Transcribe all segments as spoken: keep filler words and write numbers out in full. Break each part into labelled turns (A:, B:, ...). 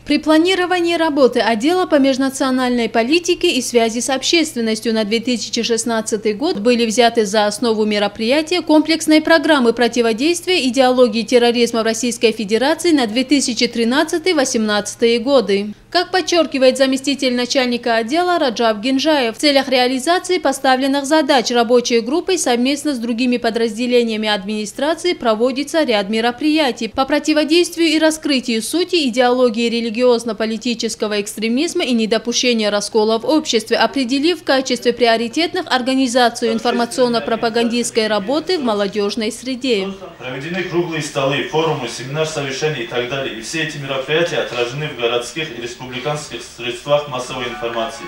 A: При планировании работы отдела по межнациональной политике и связи с общественностью на две тысячи шестнадцатый год были взяты за основу мероприятия комплексной программы противодействия идеологии терроризма в Российской Федерации на две тысячи тринадцатый — две тысячи восемнадцатый годы. Как подчеркивает заместитель начальника отдела Раджаб Гинжаев, в целях реализации поставленных задач рабочей группой совместно с другими подразделениями администрации проводится ряд мероприятий по противодействию и раскрытию сути идеологии религиозно-политического экстремизма и недопущения раскола в обществе, определив в качестве приоритетных организацию информационно-пропагандистской работы в молодежной среде.
B: Проведены круглые столы, форумы, семинар, совещания и так далее. И все эти мероприятия отражены в городских и республиканских средствах массовой информации.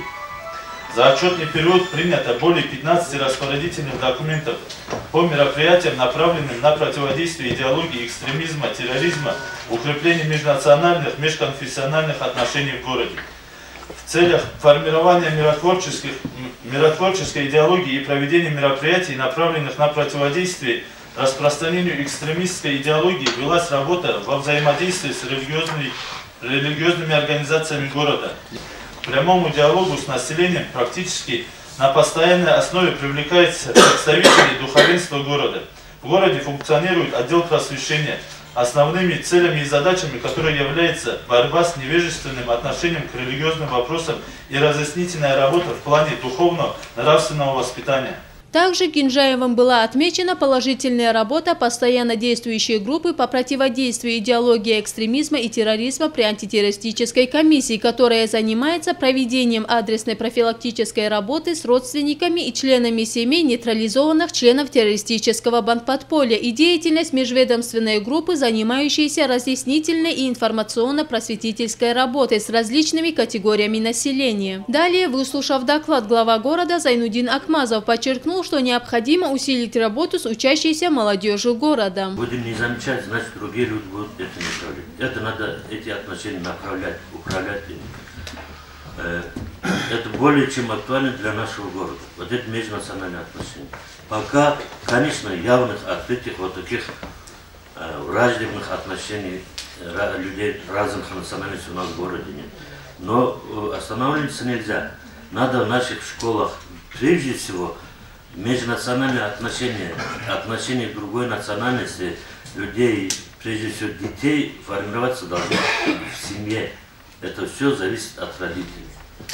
B: За отчетный период принято более пятнадцати распорядительных документов по мероприятиям, направленным на противодействие идеологии экстремизма, терроризма, укрепление межнациональных, межконфессиональных отношений в городе. В целях формирования миротворческих, миротворческой идеологии и проведения мероприятий, направленных на противодействие распространению экстремистской идеологии, велась работа во взаимодействии с религиозными, религиозными организациями города. К прямому диалогу с населением практически на постоянной основе привлекаются представители духовенства города. В городе функционирует отдел просвещения, основными целями и задачами которой является борьба с невежественным отношением к религиозным вопросам и разъяснительная работа в плане духовного, нравственного воспитания.
A: Также Гинжаевым была отмечена положительная работа постоянно действующей группы по противодействию идеологии экстремизма и терроризма при антитеррористической комиссии, которая занимается проведением адресной профилактической работы с родственниками и членами семей нейтрализованных членов террористического бандподполья и деятельность межведомственной группы, занимающейся разъяснительной и информационно-просветительской работой с различными категориями населения. Далее, выслушав доклад, глава города Зайнудин Акмазов подчеркнул, что необходимо усилить работу с учащейся молодежью города.
C: Будем не замечать, значит, другие люди будут это направлять. Это надо, эти отношения направлять, управлять ими. Это более чем актуально для нашего города. Вот это межнациональные отношения. Пока, конечно, явных, открытых вот таких враждебных отношений людей разных национальностей у нас в городе нет. Но останавливаться нельзя. Надо в наших школах, прежде всего, межнациональные отношения, отношения к другой национальности людей, прежде всего детей, формироваться должны в семье. Это все зависит от родителей.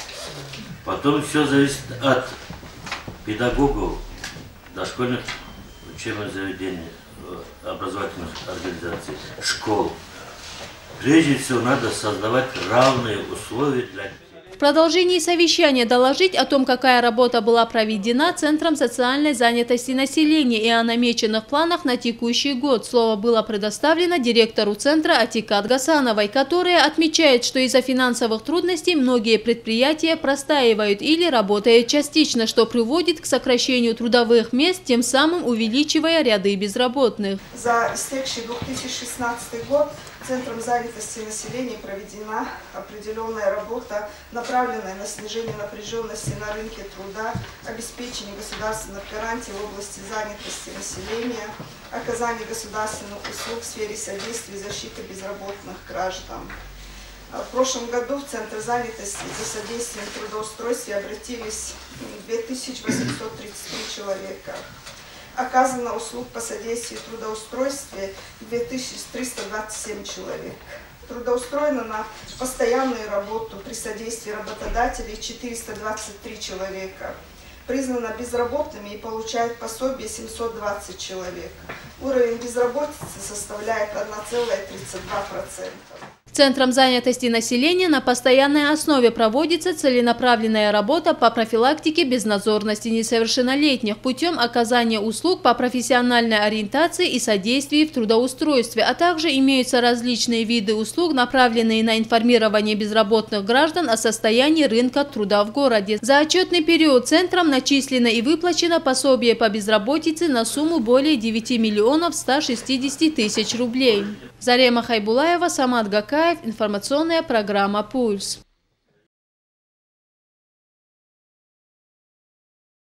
C: Потом все зависит от педагогов, дошкольных учебных заведений, образовательных организаций, школ. Прежде всего надо создавать равные условия для детей.
A: В продолжении совещания доложить о том, какая работа была проведена Центром социальной занятости населения и о намеченных планах на текущий год. Слово было предоставлено директору Центра Атикат Гасановой, которая отмечает, что из-за финансовых трудностей многие предприятия простаивают или работают частично, что приводит к сокращению трудовых мест, тем самым увеличивая ряды безработных.
D: За истекший две тысячи шестнадцатый год Центром занятости населения проведена определенная работа, направленная на снижение напряженности на рынке труда, обеспечение государственных гарантий в области занятости населения, оказание государственных услуг в сфере содействия и защиты безработных граждан. В прошлом году в Центр занятости за содействием трудоустройства обратились две тысячи восемьсот тридцать три человека. Оказано услуг по содействию трудоустройстве две тысячи триста двадцать семь человек. Трудоустроено на постоянную работу при содействии работодателей четыреста двадцать три человека. Признано безработными и получает пособие семьсот двадцать человек. Уровень безработицы составляет одна целая тридцать два процента.
A: Центром занятости населения на постоянной основе проводится целенаправленная работа по профилактике безнадзорности несовершеннолетних путем оказания услуг по профессиональной ориентации и содействии в трудоустройстве, а также имеются различные виды услуг, направленные на информирование безработных граждан о состоянии рынка труда в городе. За отчетный период Центром начислено и выплачено пособие по безработице на сумму более девяти миллионов ста шестидесяти тысяч рублей. Зарема Хайбулаева, Самат Гакаев, информационная программа «Пульс».